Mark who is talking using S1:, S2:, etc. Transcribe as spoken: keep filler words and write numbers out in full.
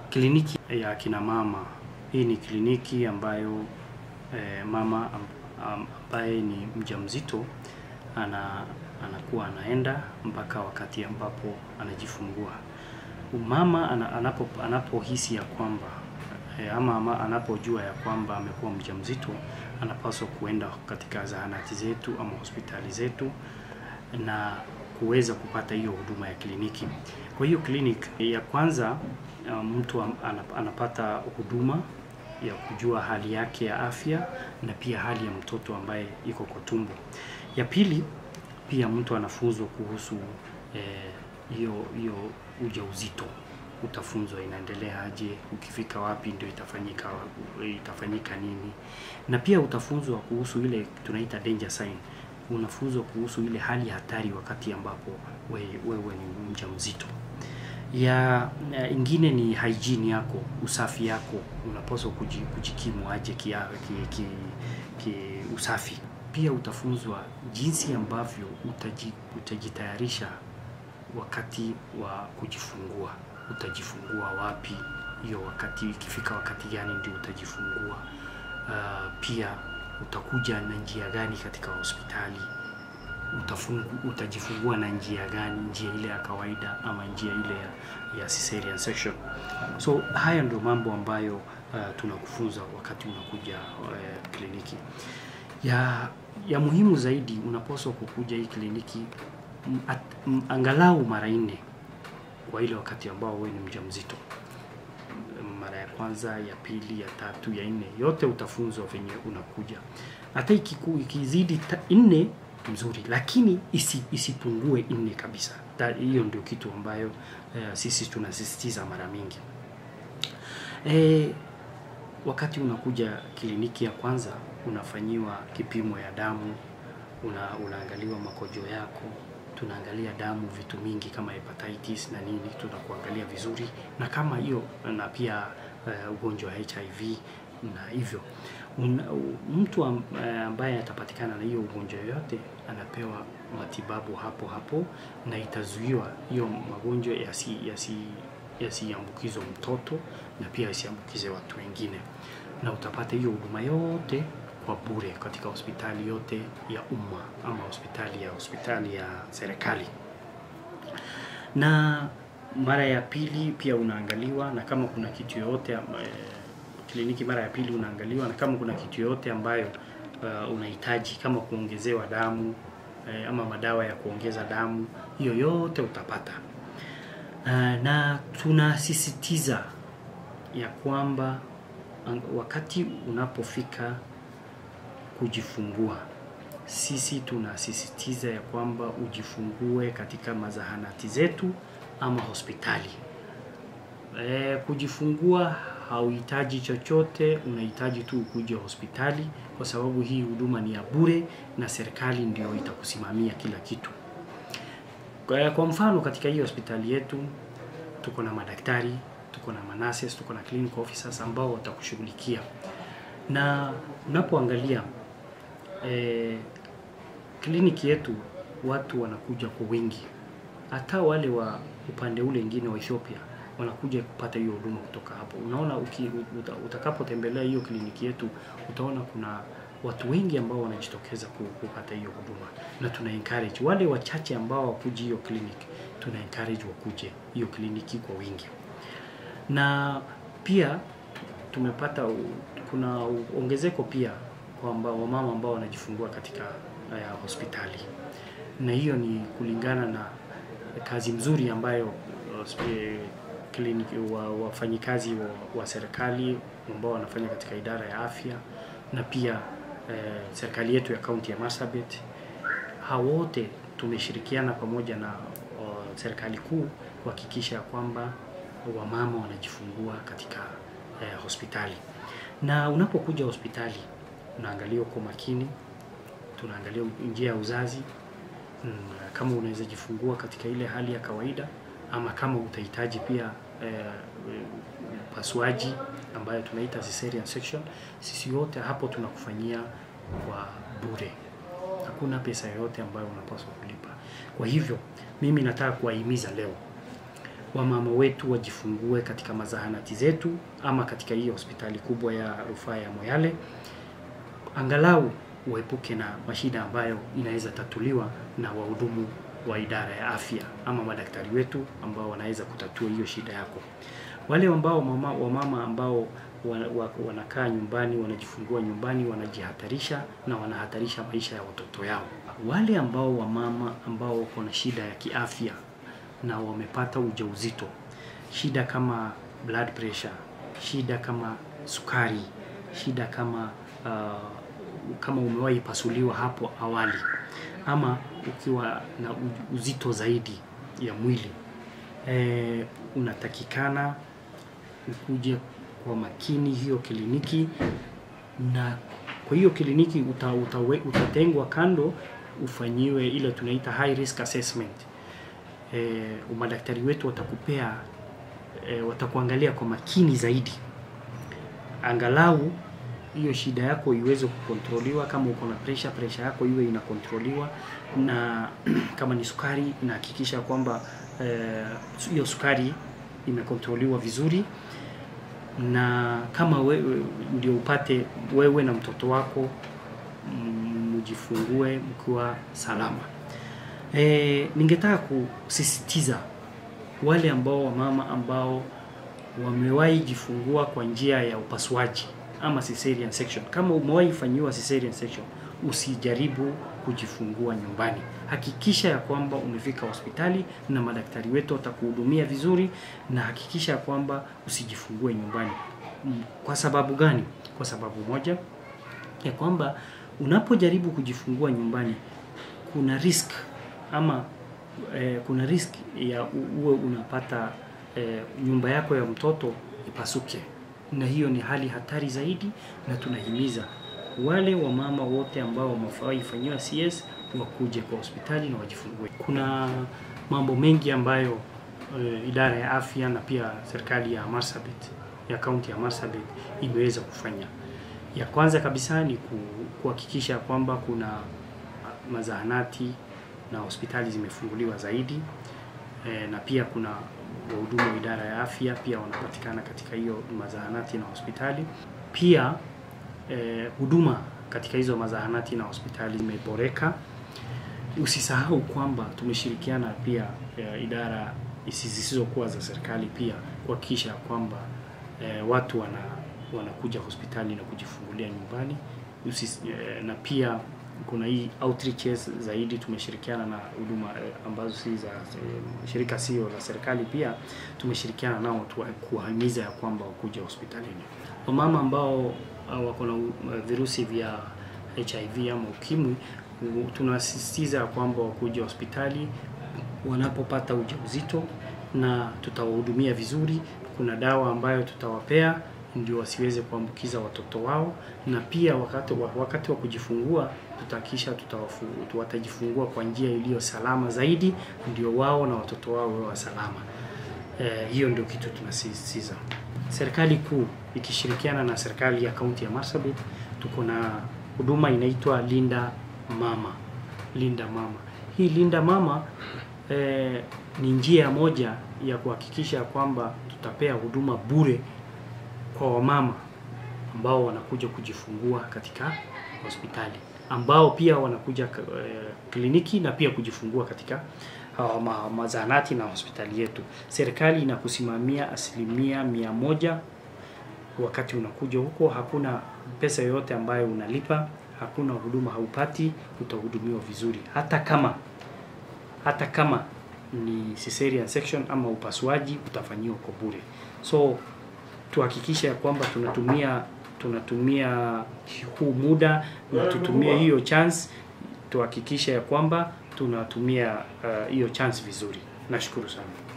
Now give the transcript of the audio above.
S1: Kliniki ya akina mama. Hii ni kliniki ambayo eh, mama ambaye ni mjamzito ana anakuwa anaenda mpaka wakati ambapo anajifungua. Mama anapo anapohisi ya kwamba eh, ama, ama anapojua ya kwamba amekuwa mjamzito, anapaswa kuenda katika zahanati zetu ama hospitali zetu na kuweza kupata hiyo huduma ya kliniki. Kwa hiyo kliniki ya kwanza, mtu anapata huduma ya kujua hali yake ya afya na pia hali ya mtoto ambaye iko kwa tumbo. Ya pili, pia mtu anafunzwa kuhusu hiyo eh, hiyo ujauzito. Utafunzwa inaendelea aje, ukifika wapi ndio itafanyika itafanyika nini. Na pia utafunzwa kuhusu ile tunaita danger sign. Unafunzwa kuhusu ile hali hatari wakati ambapo wewe, wewe ni mjamzito. Ya ingine ni hygiene yako, usafi yako, unapaswa kujikimu aje ki, ki, ki usafi. Pia utafunzwa jinsi ambavyo utaji, utajitayarisha wakati wa kujifungua. Utajifungua wapi, hiyo wakati ikifika wakati gani ndio utajifungua. Uh, pia utakuja na njia gani katika hospitali. Utafungu, utajifungua na njia gani, njia ile ya kawaida ama njia ile ya, ya cesarean section. So haya ndio mambo ambayo uh, tunakufunza wakati unakuja uh, kliniki. Ya ya muhimu zaidi, unapaswa kukuja hii kliniki at, m, angalau mara nne kwa ile wakati ambao wewe ni mjamzito. Mara ya kwanza, ya pili, ya tatu, ya nne, yote utafunzwa venye unakuja. Hata ikiku, ikizidi nne mzuri, lakini isi, isipungue nne kabisa. Hiyo ndio kitu ambayo eh, sisi tunasisitiza mara mingi. Eh, wakati unakuja kliniki ya kwanza, unafanyiwa kipimo ya damu, una, unaangaliwa makojo yako, tunaangalia damu vitu mingi kama hepatitis na nini, tunakuangalia vizuri, na kama hiyo na pia uh, ugonjwa wa H I V na hivyo. Un, mtu ambaye atapatikana na hiyo ugonjwa yote anapewa matibabu hapo hapo, na itazuiwa hiyo magonjwa yasi yasi yasiambukizwe mtoto na pia yasiambukize watu wengine. Na utapata hiyo huduma yote kwa bure katika hospitali yote ya umma ama hospitali ya hospitali ya serikali. Na mara ya pili pia unaangaliwa, na kama kuna kitu yote eh, kliniki mara ya pili unaangaliwa, na kama kuna kitu yote ambayo uh, unahitaji kama kuongezewa damu eh, ama madawa ya kuongeza damu, hiyo yote utapata. Uh, na tunasisitiza ya kwamba wakati unapofika kujifungua, sisi tunasisitiza ya kwamba ujifungue katika mazahanati zetu ama hospitali. E, kujifungua hauhitaji chochote, unahitaji tu ukuje hospitali, kwa sababu hii huduma ni ya bure na serikali ndio itakusimamia kila kitu. Kwa, kwa mfano katika hii hospitali yetu tuko na madaktari, tuko na manases, tuko na clinical officers ambao watakushughulikia. Na unapoangalia eh, kliniki yetu watu wanakuja kwa wingi. Hata wale wa upande ule mwingine wa Ethiopia wanakuja kupata hiyo huduma kutoka hapo. Unaona uki, utakapotembelea hiyo kliniki yetu utaona kuna watu wengi ambao wanajitokeza kupata hiyo huduma, na tuna encourage wale wachache ambao wakuji hiyo kliniki, tuna encourage wakuje hiyo kliniki kwa wingi. Na pia tumepata kuna ongezeko pia kwamba wamama ambao wanajifungua katika uh, hospitali, na hiyo ni kulingana na kazi nzuri ambayo uh, kliniki wa wafanyikazi wa, wa serikali ambao wanafanya katika idara ya afya, na pia uh, serikali yetu ya kaunti ya Marsabit. Hao wote tumeshirikiana pamoja na uh, serikali kuu kuhakikisha kwamba wamama wanajifungua katika uh, hospitali. Na unapokuja hospitali unaangaliwa kwa makini, tunaangalia njia ya uzazi, kama unaweza jifungua katika ile hali ya kawaida ama kama utahitaji pia eh, pasuaji ambayo tunaita cesarean section. Sisi yote hapo tunakufanyia kwa bure. Hakuna pesa yoyote ambayo unapaswa kulipa. Kwa hivyo mimi nataka kuwahimiza leo wamama wetu wajifungue katika mazahanati zetu ama katika hiyo hospitali kubwa ya rufaa ya Moyale, angalau uepuke na mashida ambayo inaweza tatuliwa na wahudumu wa idara ya afya ama madaktari wetu ambao wanaweza kutatua hiyo shida yako. Wale ambao mama wamama ambao wanakaa nyumbani, wanajifungua nyumbani, wanajihatarisha na wanahatarisha maisha ya watoto yao. Wale ambao wamama ambao wako na shida ya kiafya na wamepata ujauzito, shida kama blood pressure, shida kama sukari, shida kama uh, kama umewahi pasuliwa hapo awali, ama ukiwa na uzito zaidi ya mwili, e, unatakikana ukuje kwa makini hiyo kliniki, na kwa hiyo kliniki uta, utawe, utatengwa kando ufanyiwe ile tunaita high risk assessment. E, madaktari wetu watakupea e, watakuangalia kwa makini zaidi, angalau hiyo shida yako iweze kukontroliwa. Kama uko na pressure, pressure yako iwe inakontroliwa, na kama ni sukari, na hakikisha kwamba hiyo e, sukari imekontroliwa vizuri, na kama wewe ndio upate wewe na mtoto wako mjifungue mkiwa salama. E, ningetaka kusisitiza wale ambao wamama ambao wamewahi jifungua kwa njia ya upasuaji ama cesarean section. Kama umewahi fanyiwa cesarean section, usijaribu kujifungua nyumbani. Hakikisha ya kwamba umefika hospitali na madaktari wetu watakuhudumia vizuri, na hakikisha ya kwamba usijifungue nyumbani. Kwa sababu gani? Kwa sababu moja ya kwamba unapojaribu kujifungua nyumbani kuna risk ama eh, kuna risk ya uwe unapata eh, nyumba yako ya mtoto ipasuke, na hiyo ni hali hatari zaidi, na tunahimiza wale wamama wote ambao wamefanyiwa C S wakuje kwa hospitali na wajifungue. Kuna mambo mengi ambayo e, idara ya afya na pia serikali ya Marsabit, ya kaunti ya Marsabit imeweza kufanya. Ya kwanza kabisa ni kuhakikisha kwamba kuna mazahanati na hospitali zimefunguliwa zaidi, e, na pia kuna wahudumu wa idara ya afya pia wanapatikana katika hiyo mazahanati na hospitali. Pia eh, huduma katika hizo mazahanati na hospitali imeboreka. Usisahau kwamba tumeshirikiana pia eh, idara zisizokuwa za serikali pia kuhakikisha kwamba eh, watu wana wanakuja hospitali na kujifungulia nyumbani. Usis, eh, na pia kuna hii outreaches zaidi, tumeshirikiana na huduma eh, ambazo si za eh, shirika sio la serikali, pia tumeshirikiana nao kuhimiza ya kwamba wakuje hospitalini. Wamama ambao wako na virusi vya H I V ama ukimwi, tunasisitiza kwamba wakuje hospitali wanapopata ujauzito, na tutawahudumia vizuri. Kuna dawa ambayo tutawapea ndio wasiweze kuambukiza watoto wao, na pia wakati wa, wakati wa kujifungua tutahakikisha tuwatajifungua kwa njia iliyo salama zaidi, ndio wao na watoto wao wawe salama. Eh, hiyo ndio kitu tunasisitiza. Serikali kuu ikishirikiana na serikali ya kaunti ya Marsabit, tuko na huduma inaitwa Linda Mama. Linda Mama. Hii Linda Mama eh, ni njia moja ya kuhakikisha kwamba tutapea huduma bure kwa wamama ambao wanakuja kujifungua katika hospitali, ambao pia wanakuja eh, kliniki na pia kujifungua katika uh, ma, mazahanati na hospitali yetu. Serikali inakusimamia asilimia mia moja wakati unakuja huko. Hakuna pesa yoyote ambayo unalipa, hakuna huduma haupati, utahudumiwa vizuri. Hata kama hata kama ni cesarean section ama upasuaji, utafanyiwa kwa bure. So tuhakikisha ya kwamba tunatumia tunatumia huu muda na tutumie hiyo chance, tuhakikisha ya kwamba tunatumia hiyo uh, chance vizuri. Nashukuru sana.